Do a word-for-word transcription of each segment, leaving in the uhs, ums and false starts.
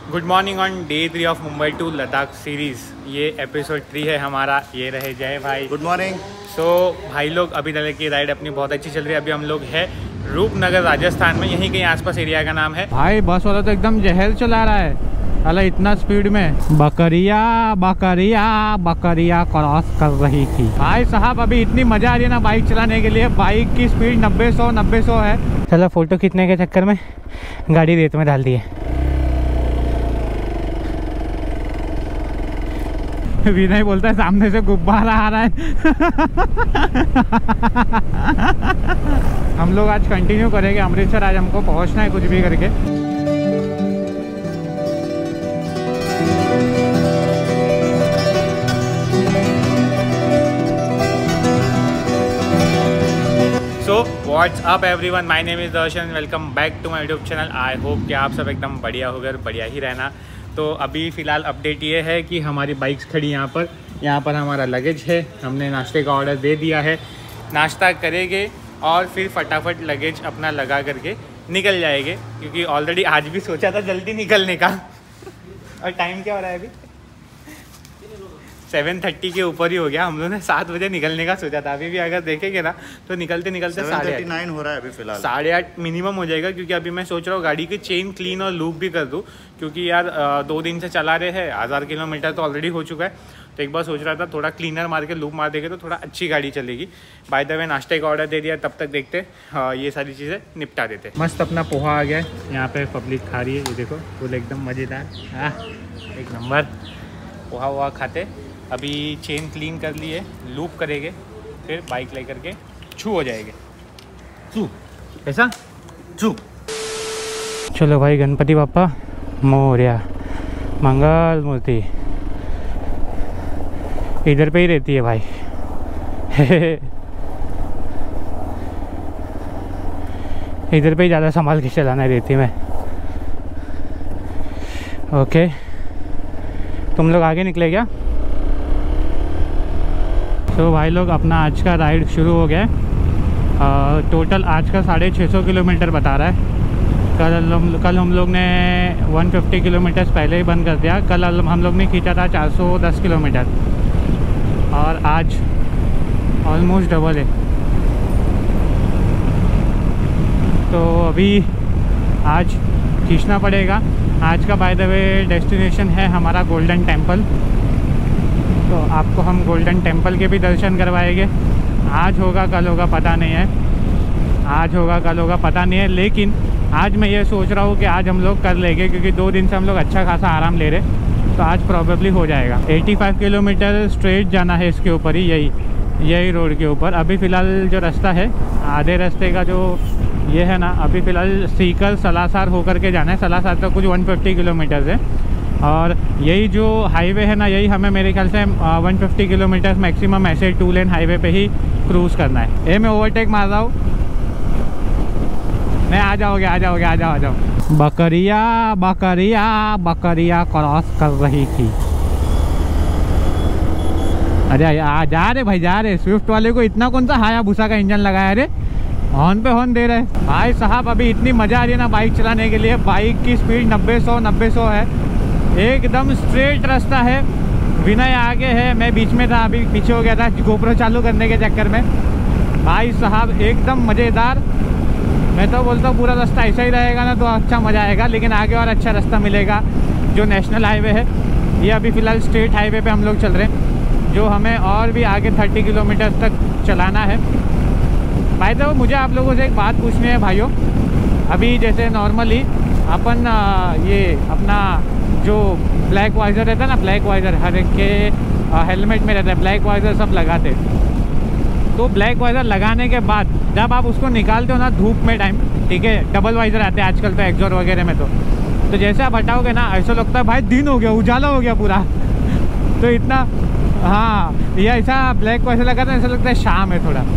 Good morning on day three of Mumbai to Ladakh series. ये episode three है हमारा। ये रहे जय भाई। Good morning. सो भाई लोग अभी तक की राइड अपनी बहुत अच्छी चल रही है। अभी हम लोग है रूपनगर राजस्थान में, यहीं कहीं आसपास एरिया का नाम है। भाई बस वाला तो एकदम जहर चला रहा है, अला इतना स्पीड में। बकरिया बकरिया बकरिया क्रॉस कर रही थी। भाई साहब अभी इतनी मजा आ रही है ना बाइक चलाने के लिए। बाइक की स्पीड नब्बे सौ नब्बे सौ है। चलो फोटो खींचने के चक्कर में गाड़ी रेत में डाल दी है। विनय बोलता है सामने से गुब्बारा आ रहा है। हम लोग आज कंटिन्यू करेंगे अमृतसर। आज हमको पहुंचना है कुछ भी करके। So what's up everyone, my name is Darshan. Welcome back to my YouTube channel. I hope कि आप सब एकदम बढ़िया होकर बढ़िया ही रहना। तो अभी फ़िलहाल अपडेट ये है कि हमारी बाइक्स खड़ी यहाँ पर। यहाँ पर हमारा लगेज है। हमने नाश्ते का ऑर्डर दे दिया है। नाश्ता करेंगे और फिर फटाफट लगेज अपना लगा करके निकल जाएंगे, क्योंकि ऑलरेडी आज भी सोचा था जल्दी निकलने का। और टाइम क्या हो रहा है अभी? सेवन थर्टी के ऊपर ही हो गया। हम लोगों ने सात बजे निकलने का सोचा था। अभी भी अगर देखेंगे ना तो निकलते निकलते साढ़े आठ नाइन हो रहा है अभी फिलहाल। साढ़े आठ मिनिमम हो जाएगा, क्योंकि अभी मैं सोच रहा हूँ गाड़ी की चेन क्लीन और लूप भी कर दूँ, क्योंकि यार दो दिन से चला रहे हैं। हज़ार किलोमीटर तो ऑलरेडी हो चुका है। तो एक बार सोच रहा था थोड़ा क्लीनर मार के लूप मार देंगे तो थोड़ा अच्छी गाड़ी चलेगी। बाय द वे नाश्ते का ऑर्डर दे दिया, तब तक देखते हाँ, ये सारी चीज़ें निपटा देते। मस्त अपना पोहा आ गया है। यहाँ पे पब्लिक खा रही है, ये देखो फुल एकदम मज़ेदार। हाँ एक नंबर पोहा वहा खाते। अभी चेन क्लीन कर लिए, लूप करेंगे, फिर बाइक ले करके छू हो जाएंगे। छू ऐसा छू। चलो भाई, गणपति बापा मोरया, मंगल मूर्ति इधर पे ही रहती है भाई। इधर पे ही ज़्यादा संभाल के चलाना रहती है मैं। ओके, तुम लोग आगे निकले क्या? तो भाई लोग अपना आज का राइड शुरू हो गया है। टोटल आज का साढ़े छः सौ किलोमीटर बता रहा है। कल हम कल हम लोग ने एक सौ पचास किलोमीटर पहले ही बंद कर दिया। कल हम लोग ने खींचा था चार सौ दस किलोमीटर और आज ऑलमोस्ट डबल है। तो अभी आज खींचना पड़ेगा। आज का बाय द वे डेस्टिनेशन है हमारा गोल्डन टेम्पल। तो आपको हम गोल्डन टेम्पल के भी दर्शन करवाएंगे। आज होगा कल होगा पता नहीं है। आज होगा कल होगा पता नहीं है, लेकिन आज मैं ये सोच रहा हूँ कि आज हम लोग कर लेंगे, क्योंकि दो दिन से हम लोग अच्छा खासा आराम ले रहे। तो आज प्रॉबेबली हो जाएगा। पचासी किलोमीटर स्ट्रेट जाना है इसके ऊपर ही, यही यही रोड के ऊपर। अभी फ़िलहाल जो रास्ता है, आधे रास्ते का जो ये है ना, अभी फ़िलहाल सीकर सलासार होकर के जाना है। सलासार तक कुछ एक सौ पचास किलोमीटर है। और यही जो हाईवे है ना, यही हमें मेरे ख्याल से एक सौ पचास किलोमीटर मैक्सिमम ऐसे टू लेन हाईवे पे ही क्रूज़ करना है। ए मैं ओवरटेक मार रहा हूँ। नहीं, आ जाओगे आ जाओगे आ जाओ आ जाओ। बकरिया बकरिया बकरिया क्रॉस कर रही थी। अरे आ जा रहे भाई, जा रहे। स्विफ्ट वाले को इतना कौन सा हाया भूसा का इंजन लगाया रे, हॉर्न पे हॉर्न दे रहे। भाई साहब अभी इतनी मज़ा आ रही है ना बाइक चलाने के लिए। बाइक की स्पीड नब्बे सौ नब्बे सौ है। एकदम स्ट्रेट रास्ता है। विनय आगे है, मैं बीच में था, अभी पीछे हो गया था गोप्रो चालू करने के चक्कर में। भाई साहब एकदम मज़ेदार। मैं तो बोलता हूँ पूरा रास्ता ऐसा ही रहेगा ना तो अच्छा मज़ा आएगा, लेकिन आगे और अच्छा रास्ता मिलेगा। जो नेशनल हाईवे है, ये अभी फ़िलहाल स्टेट हाईवे पे हम लोग चल रहे हैं, जो हमें और भी आगे तीस किलोमीटर तक चलाना है। भाई तो मुझे आप लोगों से एक बात पूछनी है भाइयों। अभी जैसे नॉर्मली अपन ये अपना जो ब्लैक वाइज़र रहता है ना, ब्लैक वाइज़र हर एक के हेलमेट में रहता है, ब्लैक वाइज़र सब लगाते। तो ब्लैक वाइज़र लगाने के बाद जब आप उसको निकालते हो ना धूप में टाइम, ठीक है, डबल वाइज़र आते हैं आजकल तो एक्सोर वगैरह में। तो तो जैसे आप हटाओगे ना, ऐसा लगता है भाई दिन हो गया, उजाला हो गया पूरा। तो इतना, हाँ, ये ऐसा ब्लैक वाइज़र लगाते हैं, ऐसा लगता है शाम है थोड़ा।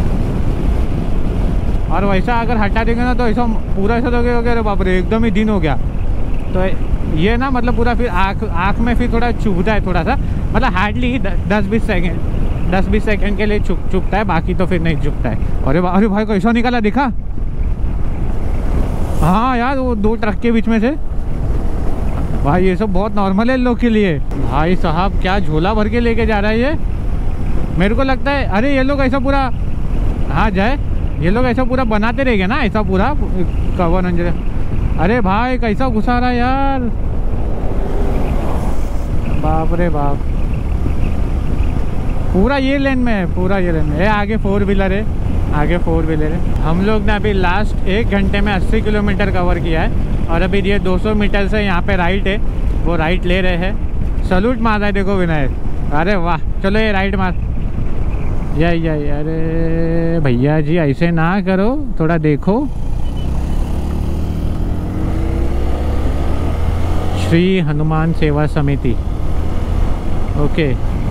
और वैसा अगर हटा देंगे ना तो ऐसा पूरा ऐसा लगेगा कि अरे बाप रे एकदम ही दिन हो गया। तो ये ना मतलब पूरा फिर आँख आँख में फिर थोड़ा चुभता है थोड़ा सा, मतलब हार्डली दस बीस सेकेंड दस बीस सेकंड के लिए चुप चुपता है, बाकी तो फिर नहीं चुपता है। अरे अरे भाई कैसा निकाला दिखा। हाँ यार वो दो ट्रक के बीच में से भाई ये सब बहुत नॉर्मल है इन लोग के लिए। भाई साहब क्या झोला भर के लेके जा रहा है ये, मेरे को लगता है। अरे ये लोग ऐसा पूरा, हाँ जाए, ये लोग ऐसा पूरा बनाते रहेंगे ना, ऐसा पूरा कवर अंजर। अरे भाई कैसा घुसा रहा है यार, बाप रे बाप। पूरा ये लेन में है, पूरा ये लेन में है। आगे फोर व्हीलर है, आगे फोर व्हीलर है। हम लोग ने अभी लास्ट एक घंटे में अस्सी किलोमीटर कवर किया है और अभी ये दो सौ मीटर से यहाँ पे राइट है, वो राइट ले रहे हैं। सलूट मार रहा है देखो विनायक, अरे वाह। चलो ये राइट मार, यही यही। अरे भैया जी ऐसे ना करो, थोड़ा देखो। श्री हनुमान सेवा समिति, ओके।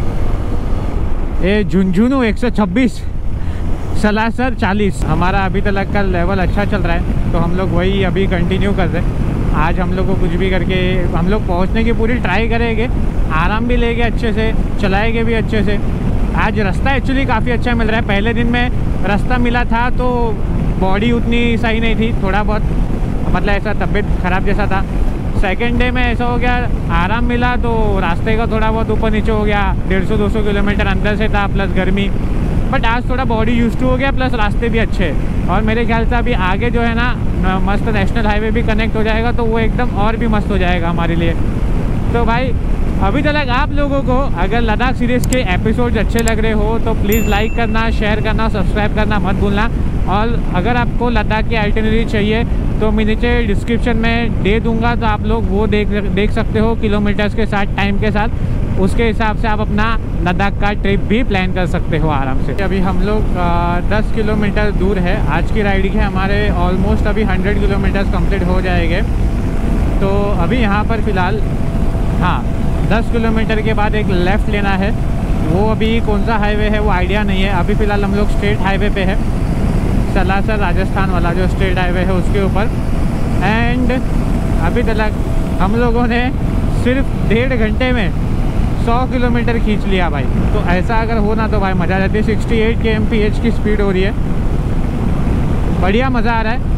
ये झुंझुनू एक सौ छब्बीस, सलासर चालीस। हमारा अभी तक का लेवल अच्छा चल रहा है तो हम लोग वही अभी कंटिन्यू कर रहे हैं। आज हम लोग को कुछ भी करके हम लोग पहुंचने की पूरी ट्राई करेंगे, आराम भी लेंगे, अच्छे से चलाएंगे भी अच्छे से। आज रास्ता एक्चुअली काफ़ी अच्छा मिल रहा है। पहले दिन में रास्ता मिला था तो बॉडी उतनी सही नहीं थी, थोड़ा बहुत मतलब ऐसा तबीयत ख़राब जैसा था। सेकेंड डे में ऐसा हो गया, आराम मिला तो रास्ते का थोड़ा बहुत ऊपर नीचे हो गया। डेढ़ सौ दो सौ किलोमीटर अंदर से था प्लस गर्मी, बट आज थोड़ा बॉडी यूज टू हो गया, प्लस रास्ते भी अच्छे हैं। और मेरे ख्याल से अभी आगे जो है ना मस्त नेशनल हाईवे भी कनेक्ट हो जाएगा तो वो एकदम और भी मस्त हो जाएगा हमारे लिए। तो भाई अभी तक आप लोगों को अगर लद्दाख सीरीज़ के एपिसोड्स अच्छे लग रहे हो तो प्लीज़ लाइक करना, शेयर करना, सब्सक्राइब करना मत भूलना। और अगर आपको लद्दाख की आइटिनरी चाहिए तो मैं नीचे डिस्क्रिप्शन में दे दूंगा, तो आप लोग वो देख देख सकते हो किलोमीटर्स के साथ, टाइम के साथ। उसके हिसाब से आप अपना लद्दाख का ट्रिप भी प्लान कर सकते हो आराम से। अभी हम लोग दस किलोमीटर दूर है, आज की राइडिंग है हमारे ऑलमोस्ट अभी हंड्रेड किलोमीटर्स कंप्लीट हो जाएंगे। तो अभी यहाँ पर फ़िलहाल हाँ दस किलोमीटर के बाद एक लेफ़्ट लेना है, वो अभी कौन सा हाईवे है वो आइडिया नहीं है। अभी फ़िलहाल हम लोग स्टेट हाईवे पे है, सलासर राजस्थान वाला जो स्टेट हाईवे है उसके ऊपर। एंड अभी तक हम लोगों ने सिर्फ डेढ़ घंटे में सौ किलोमीटर खींच लिया भाई। तो ऐसा अगर हो ना तो भाई मज़ा आ जाती है। अड़सठ के एम पी एच की स्पीड हो रही है, बढ़िया मज़ा आ रहा है।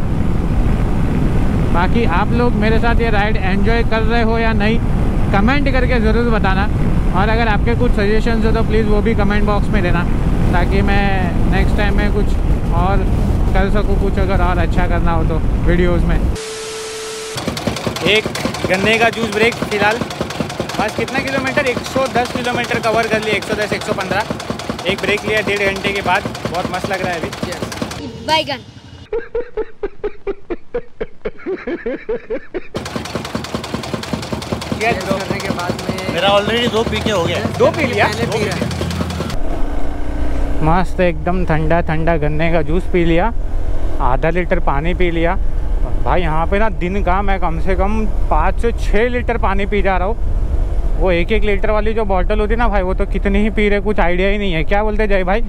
बाकी आप लोग मेरे साथ ये राइड एंजॉय कर रहे हो या नहीं, कमेंट करके ज़रूर बताना। और अगर आपके कुछ सजेशंस हो तो प्लीज़ वो भी कमेंट बॉक्स में देना, ताकि मैं नेक्स्ट टाइम में कुछ और कर सकूँ, कुछ अगर और अच्छा करना हो तो वीडियोस में। एक गन्ने का जूस ब्रेक फिलहाल बस कितना किलोमीटर एक सौ दस किलोमीटर कवर कर लिया, एक सौ दस एक सौ पंद्रह। एक ब्रेक लिया डेढ़ घंटे के बाद, बहुत मस्त लग रहा है अभी। बैगन करने के बाद में मेरा ऑलरेडी दो पी के हो गया। दो पी लिया, पहले पी रहा है। मस्त एकदम ठंडा ठंडा गन्ने का जूस पी लिया, आधा लीटर पानी पी लिया। भाई यहाँ पे ना दिन का मैं कम से कम पाँच से छः लीटर पानी पी जा रहा हूँ। वो एक एक लीटर वाली जो बॉटल होती है ना भाई, वो तो कितनी ही पी रहे कुछ आइडिया ही नहीं है। क्या बोलते जय भाई?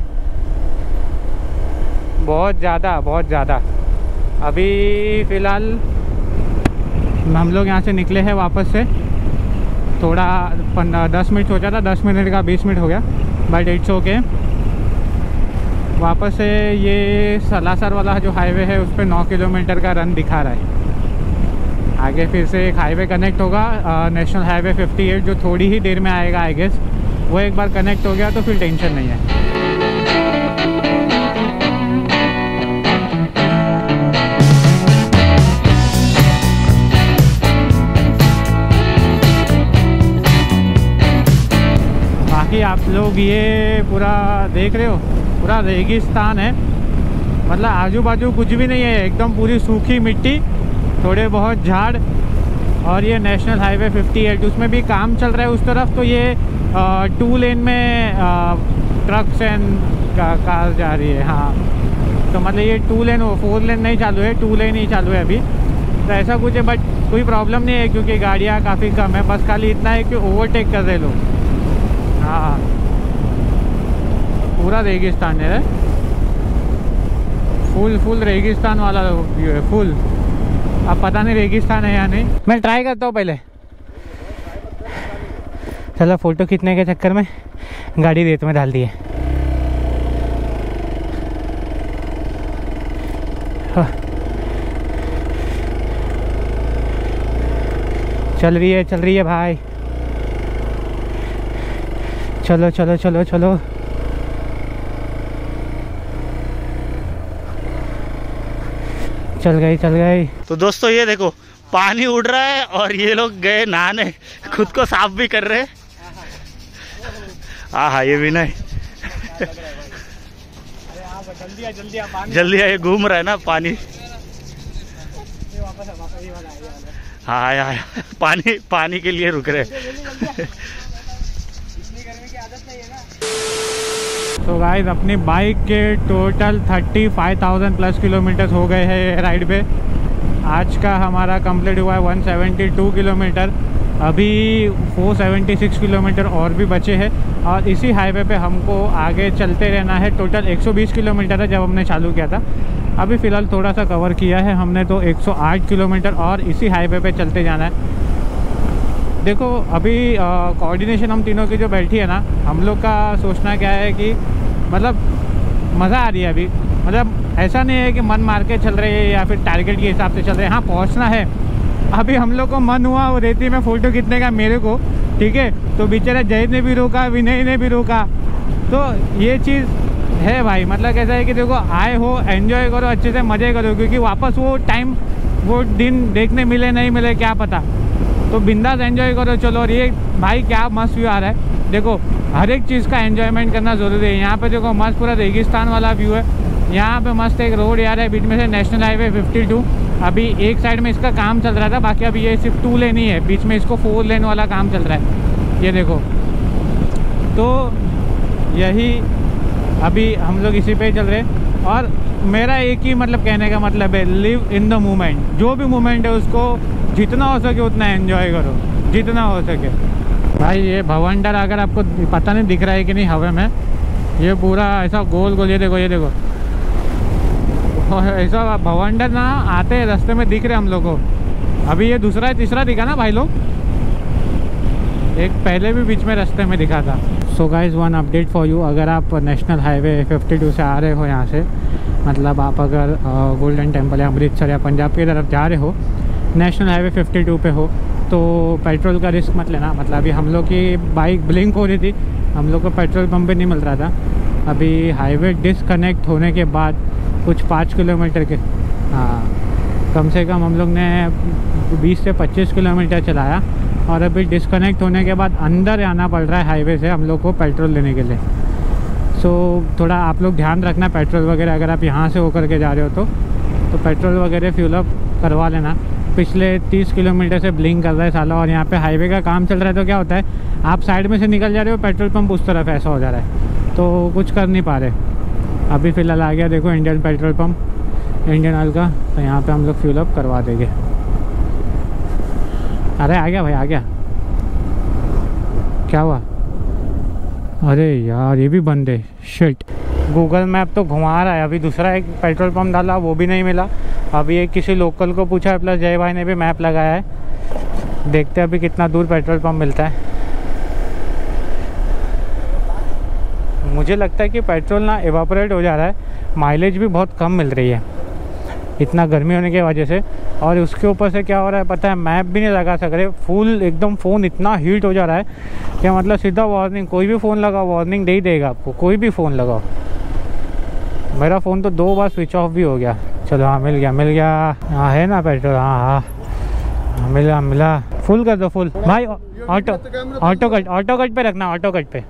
बहुत ज़्यादा बहुत ज़्यादा। अभी फ़िलहाल हम लोग यहाँ से निकले हैं वापस से, थोड़ा पंद्रह दस मिनट सोचा था, दस मिनट का बीस मिनट हो गया, बट इट्स ओके। वापस से ये सलासर वाला जो हाईवे है उस पर नौ किलोमीटर का रन दिखा रहा है। आगे फिर से एक हाईवे कनेक्ट होगा, नेशनल हाईवे अट्ठावन, जो थोड़ी ही देर में आएगा आई गेस। वो एक बार कनेक्ट हो गया तो फिर टेंशन नहीं है। बाकी आप लोग ये पूरा देख रहे हो, पूरा रेगिस्तान है, मतलब आजू बाजू कुछ भी नहीं है, एकदम पूरी सूखी मिट्टी, थोड़े बहुत झाड़। और ये नेशनल हाईवे अट्ठावन, उसमें भी काम चल रहा है उस तरफ। तो ये आ, टू लेन में ट्रक्स एंड का, कार जा रही है। हाँ तो मतलब ये टू लेन हो, फोर लेन नहीं चालू है, टू लेन ही चालू है अभी। तो ऐसा कुछ है, बट कोई प्रॉब्लम नहीं है क्योंकि गाड़ियाँ काफ़ी कम है। बस खाली इतना है कि ओवरटेक कर रहे लोग। हाँ पूरा रेगिस्तान है, फुल फुल रेगिस्तान वाला व्यू है फुल। अब पता नहीं रेगिस्तान है या नहीं, मैं ट्राई करता हूँ पहले। चलो फ़ोटो खींचने के चक्कर में गाड़ी रेत में डाल दी है। चल रही है चल रही है भाई, चलो चलो चलो चलो। चल गई चल गई। तो दोस्तों ये देखो पानी उड़ रहा है और ये लोग गए नहाने, खुद को साफ भी कर रहे हैं। हाँ हाँ ये भी नहीं जल्दी आ जल्दी आ, पानी जल्दी ये घूम रहा है ना पानी। हाँ आया आया, पानी पानी के लिए रुक रहे। तो गाइस अपनी बाइक के total thirty five thousand plus kilometre हो गए हैं राइड पे। आज का हमारा कंप्लीट हुआ है वन सेवेंटी टू किलोमीटर। अभी फोर सेवेंटी सिक्स किलोमीटर और भी बचे हैं और इसी हाईवे पे हमको आगे चलते रहना है। टोटल एक सौ बीस किलोमीटर है जब हमने चालू किया था। अभी फ़िलहाल थोड़ा सा कवर किया है हमने, तो एक सौ आठ किलोमीटर और इसी हाईवे पे चलते जाना है। देखो अभी कोऑर्डिनेशन हम तीनों की जो बैठी है ना, हम लोग का सोचना क्या है कि मतलब मज़ा आ रही है अभी। मतलब ऐसा नहीं है कि मन मार के चल रहे हैं या फिर टारगेट के हिसाब से चल रहे हैं। हाँ पहुंचना है। अभी हम लोग को मन हुआ वो रेती में फ़ोटो खींचने का मेरे को, ठीक है, तो बेचारा जयद ने भी रोका, विनय ने भी रोका। तो ये चीज़ है भाई, मतलब कैसा है कि देखो आए हो एंजॉय करो, अच्छे से मज़े करो, क्योंकि वापस वो टाइम वो दिन देखने मिले नहीं मिले क्या पता। तो बिंदास एंजॉय करो चलो। और ये भाई क्या मस्त व्यू आ रहा है, देखो हर एक चीज़ का एंजॉयमेंट करना ज़रूरी है। यहाँ पे देखो मस्त पूरा रेगिस्तान वाला व्यू है। यहाँ पे मस्त एक रोड यार है बीच में से, नेशनल हाईवे फिफ्टी टू। अभी एक साइड में इसका काम चल रहा था, बाकी अभी ये सिर्फ टू लेन ही है, बीच में इसको फोर लेन वाला काम चल रहा है। ये देखो तो यही अभी हम लोग इसी पे चल रहे हैं। और मेरा एक ही मतलब कहने का मतलब है, लिव इन द मोमेंट। जो भी मोमेंट है उसको जितना हो सके उतना एंजॉय करो, जितना हो सके। भाई ये भवंडर अगर आपको पता नहीं दिख रहा है कि नहीं हवा में, ये पूरा ऐसा गोल गोल, ये देखो ये देखो ऐसा भवंडर ना आते हैं रास्ते में दिख रहे हम लोग को। अभी ये दूसरा तीसरा दिखा ना भाई लोग, एक पहले भी बीच में रास्ते में दिखा था। So guys one update for you, अगर आप नेशनल हाईवे फिफ्टी टू से आ रहे हो यहाँ से, मतलब आप अगर गोल्डन टेम्पल या अमृतसर या पंजाब की तरफ जा रहे हो, नेशनल हाईवे फिफ्टी टू पे हो, तो पेट्रोल का रिस्क मत लेना। मतलब अभी हम लोग की बाइक ब्लिंक हो रही थी, हम लोग को पेट्रोल पंप पे नहीं मिल रहा था। अभी हाईवे डिसकनेक्ट होने के बाद कुछ पाँच किलोमीटर के, हाँ कम से कम हम लोग ने बीस से पच्चीस किलोमीटर चलाया। और अभी डिसकनेक्ट होने के बाद अंदर आना पड़ रहा है हाईवे से हम लोग को पेट्रोल लेने के लिए। सो थोड़ा आप लोग ध्यान रखना पेट्रोल वगैरह, अगर आप यहाँ से होकर के जा रहे हो तो तो पेट्रोल वगैरह फ्यूल अप करवा लेना। पिछले तीस किलोमीटर से ब्लिंक कर रहा है साला, और यहाँ पे हाईवे का काम चल रहा है। तो क्या होता है, आप साइड में से निकल जा रहे हो, पेट्रोल पंप उस तरफ ऐसा हो जा रहा है, तो कुछ कर नहीं पा रहे। अभी फ़िलहाल आ गया देखो Indian petrol pump, Indian Oil का, तो यहाँ पे हम लोग फ्यूल अप करवा देंगे। अरे आ गया भाई आ गया। क्या हुआ? अरे यार ये भी बंद है, शिट। गूगल मैप तो घुमा रहा है। अभी दूसरा एक पेट्रोल पंप डाला, वो भी नहीं मिला। अभी एक किसी लोकल को पूछा, प्लस जय भाई ने भी मैप लगाया है। देखते हैं अभी कितना दूर पेट्रोल पंप मिलता है। मुझे लगता है कि पेट्रोल ना एवापोरेट हो जा रहा है, माइलेज भी बहुत कम मिल रही है इतना गर्मी होने की वजह से। और उसके ऊपर से क्या हो रहा है पता है, मैप भी नहीं लगा सक रहे, फुल एकदम फ़ोन इतना हीट हो जा रहा है कि मतलब सीधा वार्निंग, कोई भी फ़ोन लगाओ वार्निंग दे ही देगा आपको, कोई भी फ़ोन लगाओ। मेरा फ़ोन तो दो बार स्विच ऑफ भी हो गया। चलो हाँ मिल गया मिल गया, हाँ है ना पेट्रोल, हाँ हाँ मिला मिला। फुल कर दो फुल भाई। Auto auto cut auto cut पे रखना, ऑटो कट पे।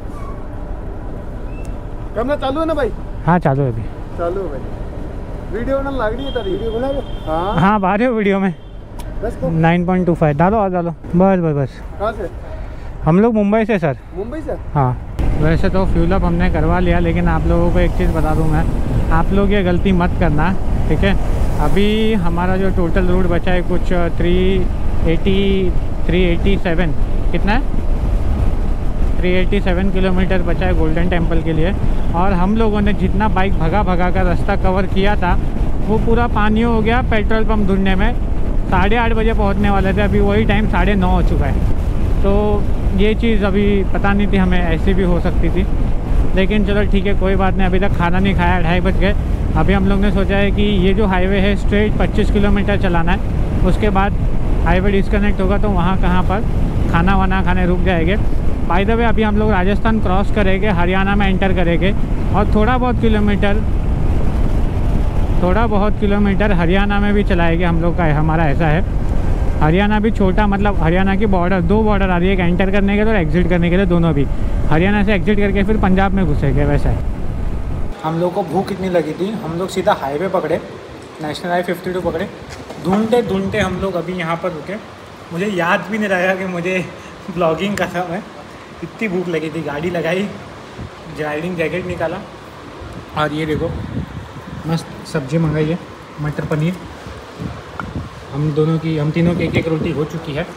कैमरा चालू है ना भाई? हाँ चालू है अभी, चालू है भाई। वीडियो ना लग रही है तारी, वीडियो बना रहे? हाँ हाँ बाहर है वीडियो में। नाइन पॉइंट टू फाइव डालो और डालो, बस बस बस। कहाँ से? हम लोग मुंबई से सर। मुंबई से? हाँ वैसे तो फ्यूल अप हमने करवा लिया, लेकिन आप लोगों को एक चीज़ बता दूं मैं, आप लोग ये गलती मत करना, ठीक है। अभी हमारा जो टोटल रूट बचा है कुछ three eighty three eighty seven कितना है थ्री एटी सेवन किलोमीटर बचा है गोल्डन टेम्पल के लिए। और हम लोगों ने जितना बाइक भगा भगा कर रास्ता कवर किया था वो पूरा पानी हो गया पेट्रोल पंप ढूंढने में। साढ़े आठ बजे पहुंचने वाले थे, अभी वही टाइम साढ़े नौ हो चुका है। तो ये चीज़ अभी पता नहीं थी हमें, ऐसी भी हो सकती थी, लेकिन चलो ठीक है कोई बात नहीं। अभी तक खाना नहीं खाया, ढाई बज गए। अभी हम लोग ने सोचा है कि ये जो हाईवे है स्ट्रेट पच्चीस किलोमीटर चलाना है, उसके बाद हाईवे डिस्कनेक्ट होगा तो वहाँ कहाँ पर खाना वाना खाने रुक जाएंगे। बाय द वे अभी हम लोग राजस्थान क्रॉस करेंगे, हरियाणा में एंटर करेंगे और थोड़ा बहुत किलोमीटर थोड़ा बहुत किलोमीटर हरियाणा में भी चलाएंगे हम लोग का, हमारा ऐसा है। हरियाणा भी छोटा, मतलब हरियाणा की बॉर्डर, दो बॉर्डर आ रही है, एक एंटर करने के लिए और एग्जिट करने के लिए, दोनों भी। हरियाणा से एग्जिट करके फिर पंजाब में घुसेंगे, वैसा है। हम लोग को भूख इतनी लगी थी, हम लोग सीधा हाईवे पकड़े, नेशनल हाईवे फिफ्टी टू पकड़े। ढूंढते ढूंढते हम लोग अभी यहाँ पर रुके। मुझे याद भी नहीं रहा कि मुझे ब्लॉगिंग का था, मैं इतनी भूख लगी थी। गाड़ी लगाई, राइडिंग जैकेट निकाला और ये देखो मस्त सब्जी मंगाई है, मटर पनीर। हम दोनों की, हम तीनों की एक एक रोटी हो चुकी है।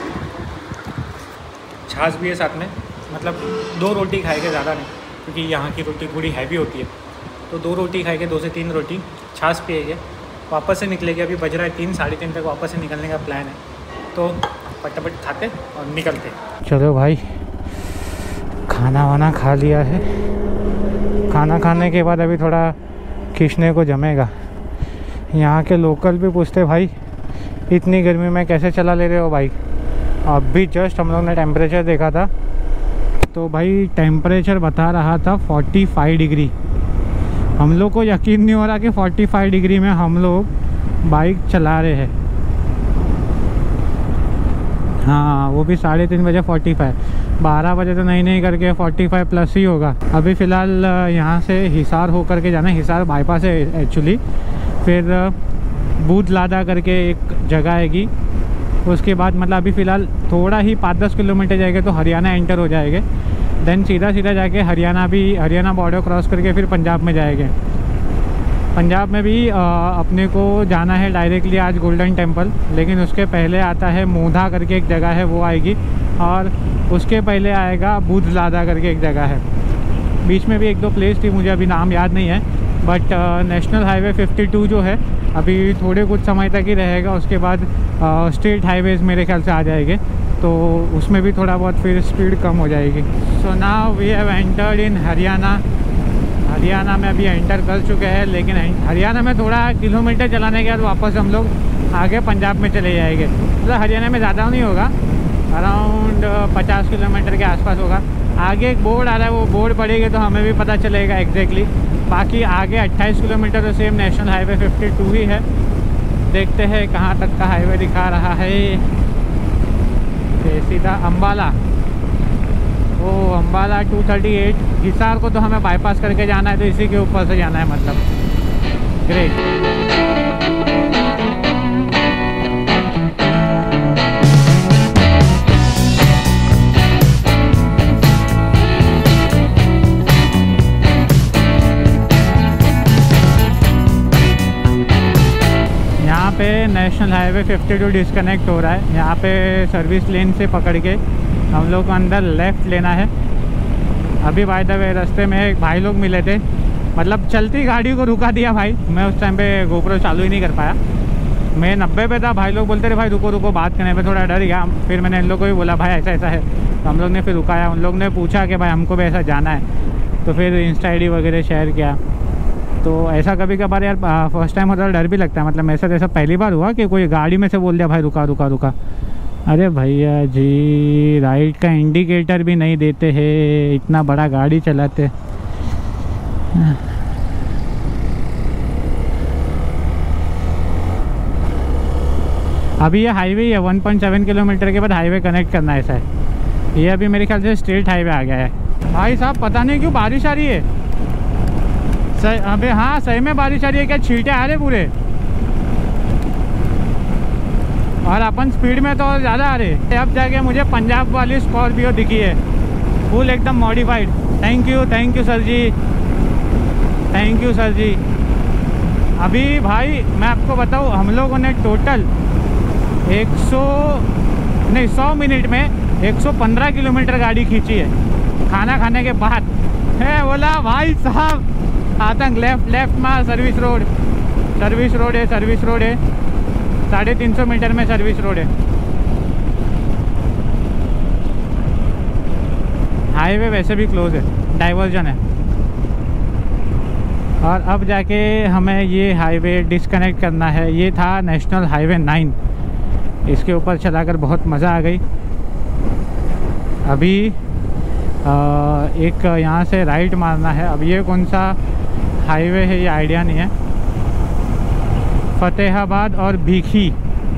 छाछ भी है साथ में, मतलब दो रोटी खाएंगे, ज़्यादा नहीं, क्योंकि यहाँ की रोटी थोड़ी हैवी होती है। तो दो रोटी खाएंगे, दो से तीन रोटी, छाछ पिएंगे, वापस से निकलेंगे। अभी बज रहा है तीन साढ़े तीन तक वापस से निकलने का प्लान है, तो फटाफट खाते और निकलते। चलो भाई, खाना वाना खा लिया है। खाना खाने के बाद अभी थोड़ा खींचने को जमेगा। यहाँ के लोकल भी पूछते भाई इतनी गर्मी में कैसे चला ले रहे हो बाइक। अभी जस्ट हम लोग ने टेम्परेचर देखा था, तो भाई टेम्परेचर बता रहा था पैंतालीस डिग्री। हम लोग को यकीन नहीं हो रहा कि पैंतालीस डिग्री में हम लोग बाइक चला रहे हैं। हाँ, वो भी साढ़े तीन बजे पैंतालीस, बारह बजे तो नहीं नहीं करके पैंतालीस प्लस ही होगा। अभी फ़िलहाल यहाँ से हिसार होकर के जाना है, हिसार बाईपास है एक्चुअली। फिर बूथ लादा करके एक जगह आएगी, उसके बाद मतलब अभी फ़िलहाल थोड़ा ही पाँच दस किलोमीटर जाएंगे तो हरियाणा एंटर हो जाएंगे। देन सीधा सीधा जाके हरियाणा भी, हरियाणा बॉर्डर क्रॉस करके फिर पंजाब में जाएंगे। पंजाब में भी आ, अपने को जाना है डायरेक्टली आज गोल्डन टेम्पल, लेकिन उसके पहले आता है मोधा करके एक जगह है, वो आएगी। और उसके पहले आएगा बुध लादा करके एक जगह है। बीच में भी एक दो प्लेस थी, मुझे अभी नाम याद नहीं है। But national highway fifty two जो है अभी थोड़े कुछ समय तक ही रहेगा, उसके बाद स्टेट हाईवेज़ मेरे ख्याल से आ जाएंगे, तो उसमें भी थोड़ा बहुत फिर स्पीड कम हो जाएगी। So now we have entered in Haryana. Haryana में अभी एंटर कर चुके हैं, लेकिन हरियाणा में थोड़ा किलोमीटर चलाने के बाद वापस हम लोग आगे पंजाब में चले जाएंगे। मतलब हरियाणा में ज़्यादा नहीं होगा, अराउंड पचास किलोमीटर के आसपास होगा। आगे एक बोर्ड आ रहा है, वो बोर्ड पड़ेगा तो हमें भी पता चलेगा एग्जैक्टली। बाकी आगे अट्ठाईस किलोमीटर तो same national highway fifty two ही है। देखते हैं कहाँ तक का हाईवे दिखा रहा है। सीधा अम्बाला, ओ Ambala two thirty eight. Hisar को तो हमें बाईपास करके जाना है, तो इसी के ऊपर से जाना है, मतलब ग्रेट। यहाँ पे national highway fifty two disconnect हो रहा है। यहाँ पे सर्विस लेन से पकड़ के हम लोग को अंदर लेफ़्ट लेना है। अभी बाय द वे रास्ते में एक भाई लोग मिले थे, मतलब चलती गाड़ी को रुका दिया भाई। मैं उस टाइम पे गोप्रो चालू ही नहीं कर पाया, मैं नब्बे पे था। भाई लोग बोलते रहे भाई रुको रुको, बात करने पे थोड़ा डर गया। फिर मैंने इन लोग को भी बोला भाई ऐसा ऐसा है, तो हम लोग ने फिर रुकाया। उन लोग ने पूछा कि भाई हमको भी ऐसा जाना है, तो फिर इंस्टा आई डी वगैरह शेयर किया। तो ऐसा कभी कभार यार फर्स्ट टाइम होता है, डर भी लगता है। मतलब ऐसा ऐसा पहली बार हुआ कि कोई गाड़ी में से बोल दिया भाई रुका रुका रुका। अरे भैया जी, राइट का इंडिकेटर भी नहीं देते हैं, इतना बड़ा गाड़ी चलाते। अभी ये हाईवे है, वन पॉइंट सेवन किलोमीटर के बाद हाईवे कनेक्ट करना है ऐसा है। ये अभी मेरे ख्याल से स्ट्रेट हाईवे आ गया है। भाई साहब पता नहीं क्यों बारिश आ रही है। सही, अबे हाँ सही में बारिश आ रही है। क्या छींटे आ रहे पूरे, और अपन स्पीड में तो और ज़्यादा आ रहे। अब जाके मुझे पंजाब वाली स्कॉर्पियो दिखी है, फुल एकदम modified. Thank you thank you sir ji, thank you sir ji. अभी भाई मैं आपको बताऊँ, हम लोगों ने टोटल एक सौ नहीं सौ मिनट में एक सौ पंद्रह किलोमीटर गाड़ी खींची है खाना खाने के बाद। है बोला भाई साहब आतंक। लेफ्ट लेफ्ट में सर्विस रोड, सर्विस रोड है, सर्विस रोड है। साढ़े तीन सौ मीटर में सर्विस रोड है। हाईवे वैसे भी क्लोज है, डाइवर्जन है। और अब जाके हमें ये हाईवे डिस्कनेक्ट करना है। ये था नेशनल हाईवे नाइन। इसके ऊपर चलाकर बहुत मज़ा आ गई। अभी आ, एक यहाँ से राइट मारना है। अब ये कौन सा हाईवे है ये आइडिया नहीं है। फतेहाबाद और भीखी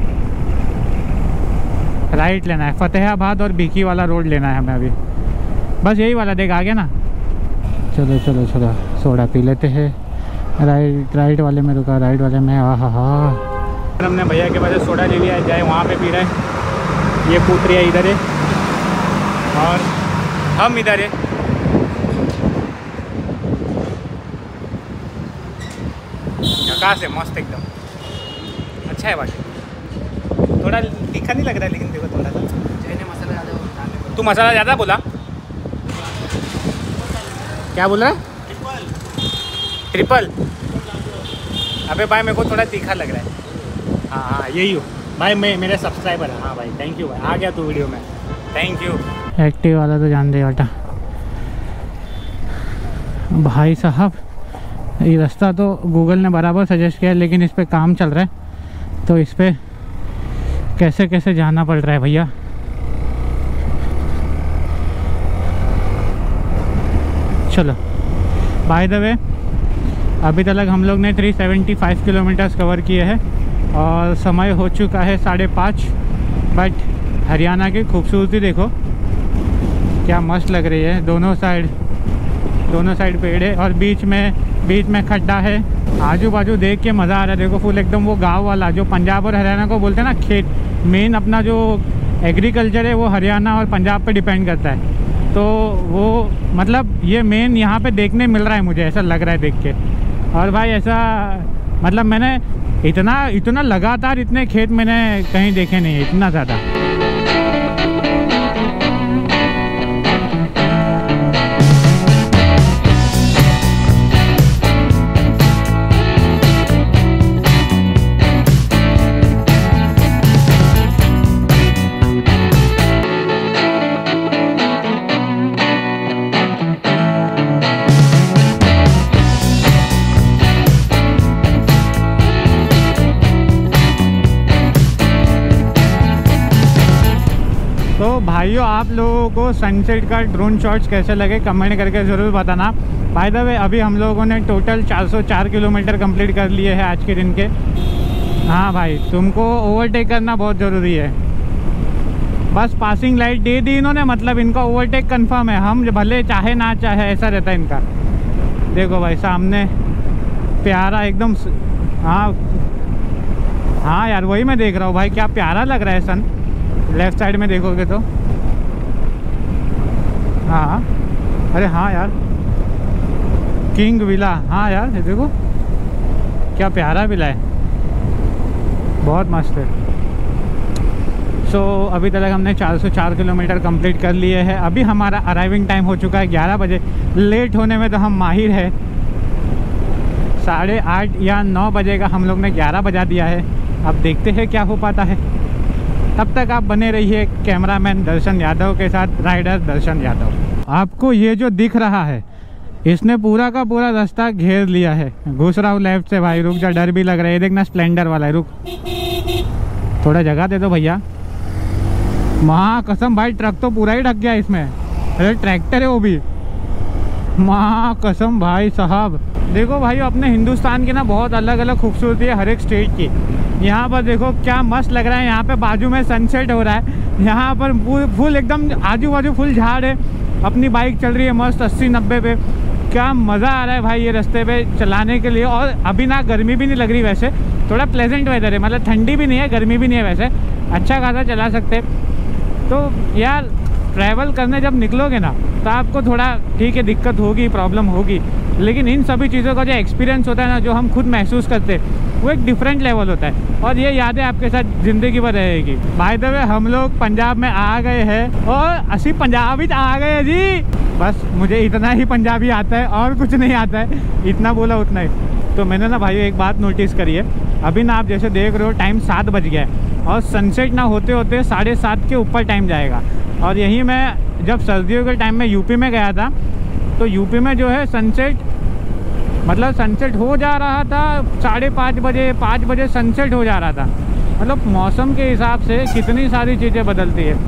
राइट लेना है। फतेहाबाद और भीखी वाला रोड लेना है हमें अभी। बस यही वाला देख आ गया ना। चलो चलो चलो सोडा पी लेते हैं। राइट राइट वाले में रुका, राइट वाले में। हाँ हाँ हाँ हमने भैया के पास सोडा ले लिया है, जाए वहाँ पे पी रहे हैं। ये पुत्री है इधर है और हम इधर है। झकास है, मस्त एकदम अच्छा है बाकी। थोड़ा तीखा नहीं लग रहा है लेकिन देखो थोड़ा सा मसाला ज़्यादा। तू मसाला ज़्यादा बोला, क्या बोल रहा है? ट्रिपल। अबे भाई मेरे को थोड़ा तीखा लग रहा है। हाँ हाँ यही हो भाई, मैं मेरे सब्सक्राइबर है। हाँ भाई थैंक यू भाई, आ गया तू वीडियो में, थैंक यू। एक्टिव वाला तो जान दे बेटा। भाई साहब ये रास्ता तो गूगल ने बराबर सजेस्ट किया है, लेकिन इस पे काम चल रहा है तो इस पे कैसे कैसे जाना पड़ रहा है भैया। चलो बाय द वे अभी तक हम लोग ने तीन सौ पचहत्तर किलोमीटर्स कवर किए हैं और समय हो चुका है साढ़े पाँच। बट हरियाणा की खूबसूरती देखो क्या मस्त लग रही है। दोनों साइड दोनों साइड पेड़ है और बीच में बीच में खड्डा है। आजू बाजू देख के मज़ा आ रहा है। देखो फुल एकदम वो गांव वाला जो पंजाब और हरियाणा को बोलते हैं ना, खेत। मेन अपना जो एग्रीकल्चर है वो हरियाणा और पंजाब पे डिपेंड करता है। तो वो मतलब ये मेन यहाँ पे देखने मिल रहा है मुझे, ऐसा लग रहा है देख के। और भाई ऐसा मतलब मैंने इतना इतना लगातार इतने खेत मैंने कहीं देखे नहीं है, इतना ज़्यादा। तो भाइयों आप लोगों को सनसेट का ड्रोन शॉट्स कैसे लगे कमेंट करके ज़रूर बताना। बाय द वे अभी हम लोगों ने टोटल चार सौ चार किलोमीटर कंप्लीट कर लिए हैं आज के दिन के। हाँ भाई तुमको ओवरटेक करना बहुत ज़रूरी है। बस पासिंग लाइट दे दी इन्होंने, मतलब इनका ओवरटेक कंफर्म है। हम भले चाहे ना चाहे ऐसा रहता है इनका। देखो भाई सामने प्यारा एकदम। हाँ हाँ यार वही मैं देख रहा हूँ भाई, क्या प्यारा लग रहा है सन। लेफ्ट साइड में देखोगे तो हाँ, अरे हाँ यार किंग विला। हाँ यार देखो क्या प्यारा विला है, बहुत मस्त है। सो so, अभी तक हमने चार सौ चार किलोमीटर कंप्लीट कर लिए हैं। अभी हमारा अराइविंग टाइम हो चुका है ग्यारह बजे। लेट होने में तो हम माहिर है। साढ़े आठ या नौ बजे का हम लोग ने ग्यारह बजा दिया है। अब देखते हैं क्या हो पाता है। तब तक आप बने रहिए कैमरामैन दर्शन यादव के साथ, राइडर दर्शन यादव। आपको ये जो दिख रहा है इसने पूरा का पूरा रास्ता घेर लिया है। घुस रहा हूँ लेफ्ट से भाई, रुक जा, डर भी लग रहा है। ये देखना स्प्लेंडर वाला है, रुक थोड़ा जगह दे दो भैया। माँ कसम भाई ट्रक तो पूरा ही ढक गया इसमें। अरे ट्रैक्टर है वो भी, माँ कसम भाई साहब। देखो भाई अपने हिंदुस्तान की ना बहुत अलग अलग खूबसूरती है हर एक स्टेट की। यहाँ पर देखो क्या मस्त लग रहा है। यहाँ पे बाजू में सनसेट हो रहा है। यहाँ पर फुल एकदम आजू बाजू फुल झाड़ है। अपनी बाइक चल रही है मस्त अस्सी नब्बे पे। क्या मज़ा आ रहा है भाई ये रास्ते पे चलाने के लिए। और अभी ना गर्मी भी नहीं लग रही, वैसे थोड़ा प्लेजेंट वेदर है, मतलब ठंडी भी नहीं है गर्मी भी नहीं है, वैसे अच्छा खासा चला सकते। तो यार ट्रैवल करने जब निकलोगे ना तो आपको थोड़ा ठीक है दिक्कत होगी, प्रॉब्लम होगी, लेकिन इन सभी चीज़ों का जो एक्सपीरियंस होता है ना, जो हम खुद महसूस करते हैं, वो एक डिफरेंट लेवल होता है और ये यादें आपके साथ ज़िंदगी भर रहेगी। बाय द वे हम लोग पंजाब में आ गए हैं और असी पंजाबी आ गए जी। बस मुझे इतना ही पंजाबी आता है और कुछ नहीं आता है, इतना बोला उतना ही। तो मैंने ना भाई एक बात नोटिस करी है। अभी ना आप जैसे देख रहे हो टाइम सात बज गया है और सनसेट ना होते होते साढ़े सात के ऊपर टाइम जाएगा। और यही मैं जब सर्दियों के टाइम में यूपी में गया था तो यूपी में जो है सनसेट मतलब सनसेट हो जा रहा था साढ़े पाँच बजे पाँच बजे सनसेट हो जा रहा था। मतलब मौसम के हिसाब से कितनी सारी चीज़ें बदलती है।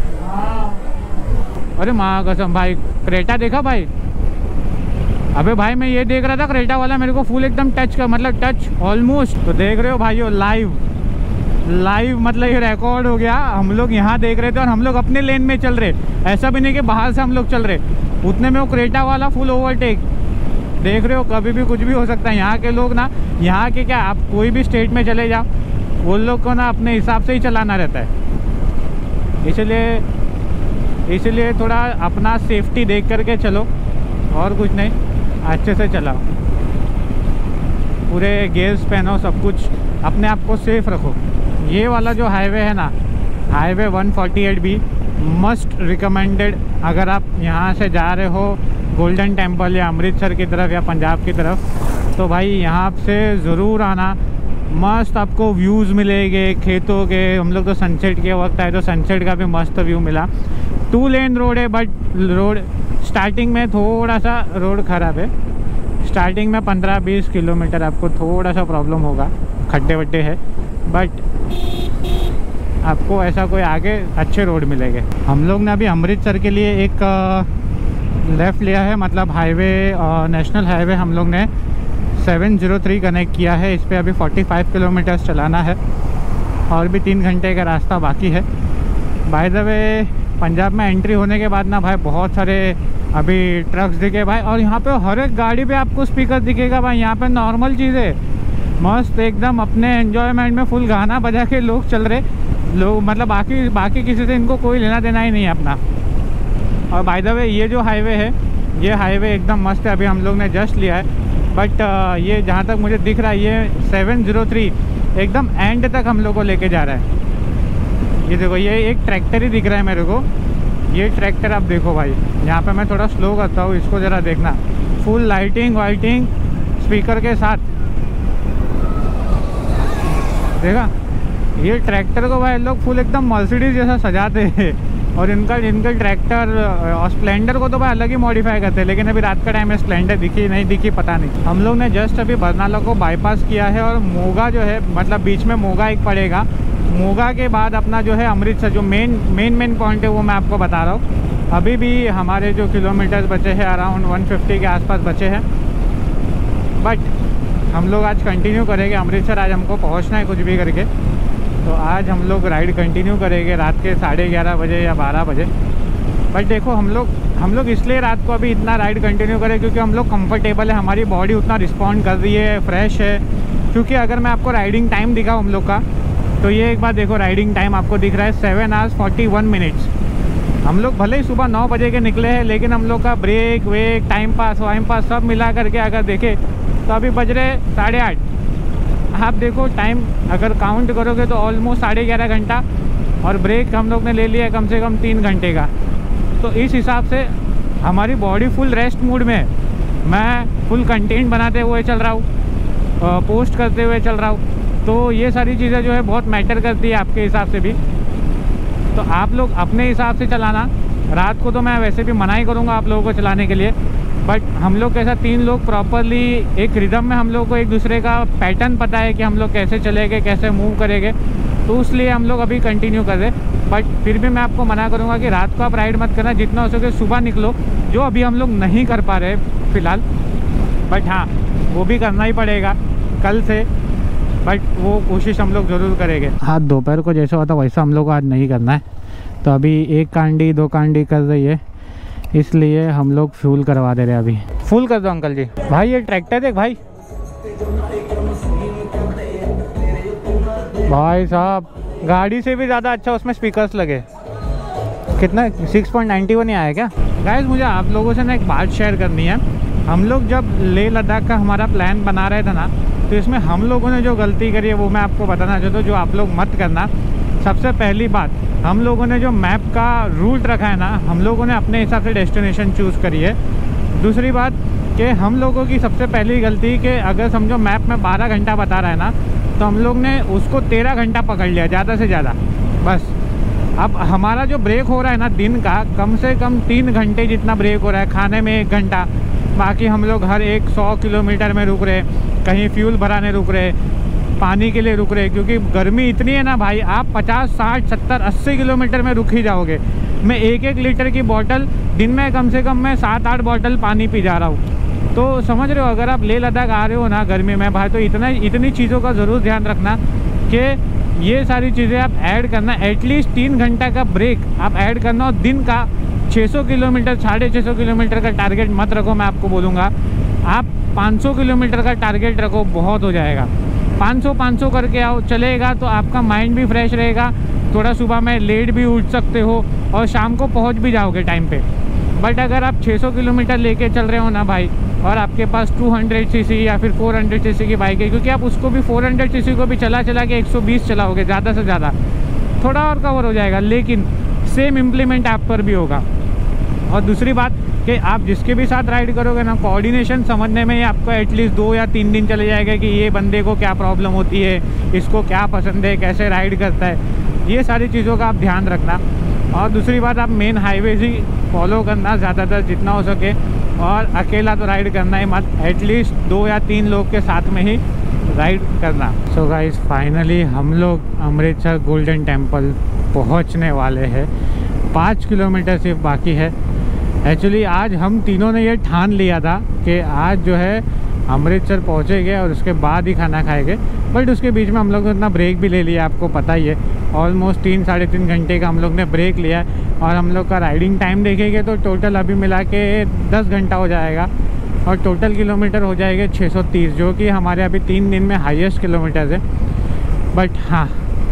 अरे माँ कसम भाई, क्रेटा देखा भाई? अबे भाई मैं ये देख रहा था, क्रेटा वाला मेरे को फुल एकदम टच का मतलब टच ऑलमोस्ट। तो देख रहे हो भाइयों, लाइव लाइव मतलब ये रिकॉर्ड हो गया। हम लोग यहाँ देख रहे थे और हम लोग अपने लेन में चल रहे, ऐसा भी नहीं कि बाहर से हम लोग चल रहे। उतने में वो क्रेटा वाला फुल ओवरटेक। देख रहे हो, कभी भी कुछ भी हो सकता है। यहाँ के लोग ना, यहाँ के क्या, आप कोई भी स्टेट में चले जाओ, वो लोग को ना अपने हिसाब से ही चलाना रहता है। इसलिए इसलिए थोड़ा अपना सेफ्टी देख करके चलो, और कुछ नहीं, अच्छे से चलाओ, पूरे गियर्स पहनो, सब कुछ अपने आप को सेफ रखो। ये वाला जो हाईवे है ना, highway one forty eight B, must recommended. अगर आप यहाँ से जा रहे हो गोल्डन टेम्पल या अमृतसर की तरफ या पंजाब की तरफ, तो भाई यहाँ से ज़रूर आना। मस्त आपको व्यूज़ मिलेंगे खेतों के। हम लोग तो सनसेट के वक्त आए तो सनसेट का भी मस्त व्यू मिला। टू लेन रोड है, बट रोड स्टार्टिंग में थोड़ा सा रोड ख़राब है। स्टार्टिंग में पंद्रह बीस किलोमीटर आपको थोड़ा सा प्रॉब्लम होगा, खड्डे वड्डे है, बट आपको ऐसा कोई आगे अच्छे रोड मिलेंगे। हम लोग ने अभी अमृतसर के लिए एक लेफ़्ट लिया है, मतलब हाईवे, नेशनल हाईवे हम लोग ने सेवन ज़ीरो थ्री कनेक्ट किया है। इस पर अभी पैंतालीस किलोमीटर्स चलाना है और भी तीन घंटे का रास्ता बाकी है। बाय द वे, पंजाब में एंट्री होने के बाद ना भाई बहुत सारे अभी ट्रक्स दिखे भाई, और यहाँ पे हर एक गाड़ी पे आपको स्पीकर दिखेगा भाई। यहाँ पे नॉर्मल चीज़ें मस्त एकदम अपने एन्जॉयमेंट में फुल गाना बजा के लोग चल रहे लोग, मतलब बाकी बाकी किसी से इनको कोई लेना देना ही नहीं है अपना। और बाय द वे, ये जो हाईवे है, ये हाईवे एकदम मस्त है। अभी हम लोग ने जस्ट लिया है, बट ये जहाँ तक मुझे दिख रहा है, ये सेवन ज़ीरो थ्री एकदम एंड तक हम लोग को लेके जा रहा है। ये देखो, ये एक ट्रैक्टर ही दिख रहा है मेरे को। ये ट्रैक्टर आप देखो भाई, यहाँ पे मैं थोड़ा स्लो करता हूँ, इसको ज़रा देखना। फुल लाइटिंग वाइटिंग स्पीकर के साथ, देखा? ये ट्रैक्टर को भाई लोग फुल एकदम मर्सिडीज जैसा सजाते हैं। और इनका इनका ट्रैक्टर और स्प्लेंडर को तो भाई अलग ही मॉडिफाई करते हैं। लेकिन अभी रात का टाइम में स्प्लेंडर दिखी नहीं दिखी पता नहीं। हम लोग ने जस्ट अभी बरनाला को बाईपास किया है, और मोगा जो है, मतलब बीच में मोगा एक पड़ेगा। मोगा के बाद अपना जो है अमृतसर, जो मेन मेन मेन पॉइंट है, वो मैं आपको बता रहा हूँ। अभी भी हमारे जो किलोमीटर्स बचे हैं अराउंड वन फिफ्टी के आसपास बचे हैं, बट हम लोग आज कंटिन्यू करेंगे अमृतसर। आज हमको पहुँचना है कुछ भी करके, तो आज हम लोग राइड कंटिन्यू करेंगे रात के साढ़े ग्यारह बजे या बारह बजे। बट देखो, हम लोग हम लोग इसलिए रात को अभी इतना राइड कंटिन्यू करें क्योंकि हम लोग कंफर्टेबल है, हमारी बॉडी उतना रिस्पॉन्ड कर रही है, फ्रेश है। क्योंकि अगर मैं आपको राइडिंग टाइम दिखाऊँ हम लोग का, तो ये एक बार देखो, राइडिंग टाइम आपको दिख रहा है seven hours forty one minutes. हम लोग भले ही सुबह नौ बजे के निकले हैं, लेकिन हम लोग का ब्रेक वेक टाइम पास वाइम पास सब मिला करके अगर देखें तो अभी बज रहे साढ़े आठ। आप देखो टाइम अगर काउंट करोगे तो ऑलमोस्ट साढ़े ग्यारह घंटा, और ब्रेक हम लोग ने ले लिया है कम से कम तीन घंटे का। तो इस हिसाब से हमारी बॉडी फुल रेस्ट मूड में है। मैं फुल कंटेंट बनाते हुए चल रहा हूँ, पोस्ट करते हुए चल रहा हूँ, तो ये सारी चीज़ें जो है बहुत मैटर करती है आपके हिसाब से भी। तो आप लोग अपने हिसाब से चलाना। रात को तो मैं वैसे भी मना ही करूँगा आप लोगों को चलाने के लिए, बट हम लोग कैसा तीन लोग प्रॉपरली एक रिदम में, हम लोग को एक दूसरे का पैटर्न पता है कि हम लोग कैसे चलेंगे, कैसे मूव करेंगे, तो इसलिए हम लोग अभी कंटिन्यू कर रहे। बट फिर भी मैं आपको मना करूँगा कि रात को आप राइड मत करना, जितना हो सके सुबह निकलो, जो अभी हम लोग नहीं कर पा रहे फ़िलहाल। बट हाँ, वो भी करना ही पड़ेगा कल से, बट वो कोशिश हम लोग ज़रूर करेंगे। हाँ, दोपहर को जैसा होता वैसा हम लोग को आज नहीं करना है। तो अभी एक कांडी दो कांडी कर रही है, इसलिए हम लोग फ्यूल करवा दे रहे हैं। अभी फुल कर दो अंकल जी। भाई ये ट्रैक्टर देख भाई, भाई साहब गाड़ी से भी ज़्यादा अच्छा उसमें स्पीकर्स लगे। कितना सिक्स पॉइंट नाइन्टी वन ही आया क्या? गाइस, मुझे आप लोगों से ना एक बात शेयर करनी है। हम लोग जब लेह लद्दाख का हमारा प्लान बना रहे थे ना, तो इसमें हम लोगों ने जो गलती करी है वो मैं आपको बताना चाहता हूँ, जो आप लोग मत करना। सबसे पहली बात, हम लोगों ने जो मैप का रूट रखा है ना, हम लोगों ने अपने हिसाब से डेस्टिनेशन चूज़ करी है। दूसरी बात कि हम लोगों की सबसे पहली गलती कि अगर समझो मैप में बारह घंटा बता रहा है ना, तो हम लोग ने उसको तेरह घंटा पकड़ लिया ज़्यादा से ज़्यादा बस। अब हमारा जो ब्रेक हो रहा है ना दिन का, कम से कम तीन घंटे जितना ब्रेक हो रहा है, खाने में एक घंटा, बाकी हम लोग हर एक सौ किलोमीटर में रुक रहे, कहीं फ्यूल भराने रुक रहे, पानी के लिए रुक रहे हैं, क्योंकि गर्मी इतनी है ना भाई, आप पचास साठ सत्तर अस्सी किलोमीटर में रुक ही जाओगे। मैं एक एक लीटर की बोतल दिन में कम से कम मैं सात आठ बोतल पानी पी जा रहा हूँ। तो समझ रहे हो, अगर आप लेह लद्दाख आ रहे हो ना गर्मी में भाई, तो इतना इतनी चीज़ों का ज़रूर ध्यान रखना कि ये सारी चीज़ें आप ऐड करना। एटलीस्ट तीन घंटा का ब्रेक आप ऐड करना, और दिन का छह सौ किलोमीटर साढ़े छः सौ किलोमीटर का टारगेट मत रखो। मैं आपको बोलूँगा आप पाँच सौ किलोमीटर का टारगेट रखो, बहुत हो जाएगा। पाँच सौ पाँच सौ करके आओ, चलेगा तो आपका माइंड भी फ्रेश रहेगा। थोड़ा सुबह में लेट भी उठ सकते हो और शाम को पहुंच भी जाओगे टाइम पे। बट अगर आप छह सौ किलोमीटर लेके चल रहे हो ना भाई, और आपके पास दो सौ सीसी या फिर चार सौ सीसी की बाइक है, क्योंकि आप उसको भी चार सौ सीसी को भी चला चला के एक सौ बीस चलाओगे ज़्यादा से ज़्यादा, थोड़ा और कवर हो जाएगा, लेकिन सेम इम्प्लीमेंट ऐप पर भी होगा। और दूसरी बात कि आप जिसके भी साथ राइड करोगे ना, कोऑर्डिनेशन समझने में ही आपको एटलीस्ट दो या तीन दिन चले जाएगा कि ये बंदे को क्या प्रॉब्लम होती है, इसको क्या पसंद है, कैसे राइड करता है, ये सारी चीज़ों का आप ध्यान रखना। और दूसरी बात, आप मेन हाईवेज ही फॉलो करना ज़्यादातर जितना हो सके, और अकेला तो राइड करना ही मत, एटलीस्ट दो या तीन लोग के साथ में ही राइड करना। सो गाइस, फाइनली हम लोग अमृतसर गोल्डन टेम्पल पहुंचने वाले हैं। पाँच किलोमीटर सिर्फ बाकी है। एक्चुअली आज हम तीनों ने ये ठान लिया था कि आज जो है अमृतसर पहुँचेंगे और उसके बाद ही खाना खाएंगे, बट उसके बीच में हम लोग ने इतना ब्रेक भी ले लिया, आपको पता ही है। ऑलमोस्ट तीन साढ़े तीन घंटे का हम लोग ने ब्रेक लिया है, और हम लोग का राइडिंग टाइम देखेंगे तो टोटल अभी मिला के दस घंटा हो जाएगा, और टोटल किलोमीटर हो जाएगा छः सौ तीस, जो कि हमारे अभी तीन दिन में हाईएस्ट किलोमीटर है। बट हाँ,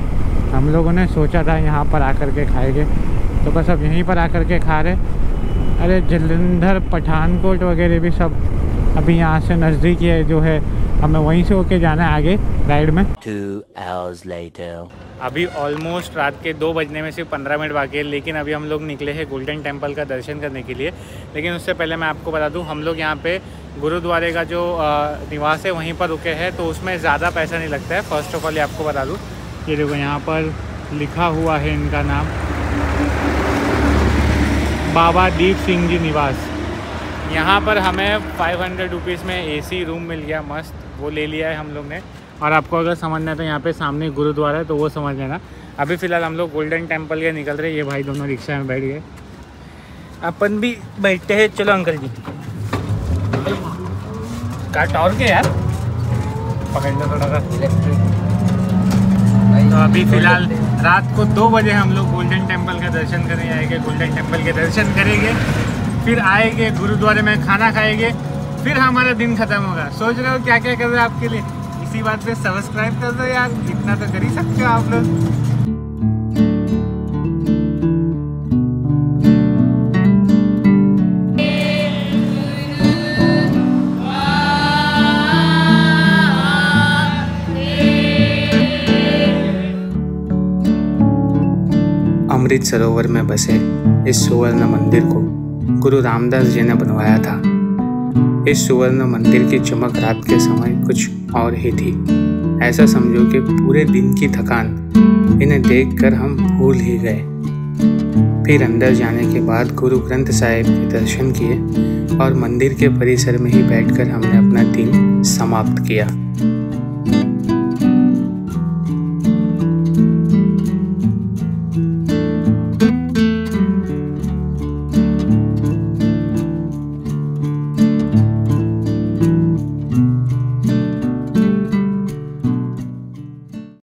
हम लोगों ने सोचा था यहाँ पर आकर के खाएंगे, तो बस अब यहीं पर आकर के खा रहे। अरे जलंधर पठानकोट वगैरह भी सब अभी यहाँ से नज़दीक है, जो है हमें वहीं से होके जाना है आगे राइड में। Two hours later. अभी ऑलमोस्ट रात के दो बजने में सिर्फ पंद्रह मिनट बाकी है, लेकिन अभी हम लोग निकले हैं गोल्डन टेम्पल का दर्शन करने के लिए। लेकिन उससे पहले मैं आपको बता दूं, हम लोग यहाँ पे गुरुद्वारे का जो निवास है वहीं पर रुके हैं, तो उसमें ज़्यादा पैसा नहीं लगता है। फर्स्ट ऑफ ऑल ये आपको बता दूँ, ये देखो यहाँ पर लिखा हुआ है इनका नाम, बाबा दीप सिंह जी निवास। यहाँ पर हमें फाइव हंड्रेड रुपीज़ में एसी रूम मिल गया, मस्त, वो ले लिया है हम लोग ने। और आपको अगर समझना है तो यहाँ पे सामने गुरुद्वारा है, तो वो समझ लेना। अभी फ़िलहाल हम लोग गोल्डन टेम्पल के निकल रहे हैं। ये भाई दोनों रिक्शा में बैठ गए, अपन भी बैठते हैं। चलो अंकल जी, काट और के यार पकड़ लो थोड़ा सा। तो अभी फ़िलहाल रात को दो बजे हम लोग गोल्डन टेम्पल का दर्शन करने आएंगे। गोल्डन टेम्पल के दर्शन करेंगे, फिर आएंगे गुरुद्वारे में खाना खाएंगे, फिर हमारा दिन ख़त्म होगा। सोच रहे हो क्या क्या कर रहे हो आपके लिए? इसी बात पे सब्सक्राइब कर दो यार, इतना तो कर ही सकते हो आप लोग। अमृत सरोवर में बसे इस सुवर्ण मंदिर को गुरु रामदास जी ने बनवाया था। इस सुवर्ण मंदिर की चमक रात के समय कुछ और ही थी। ऐसा समझो कि पूरे दिन की थकान इन्हें देखकर हम भूल ही गए। फिर अंदर जाने के बाद गुरु ग्रंथ साहिब के दर्शन किए और मंदिर के परिसर में ही बैठकर हमने अपना दिन समाप्त किया।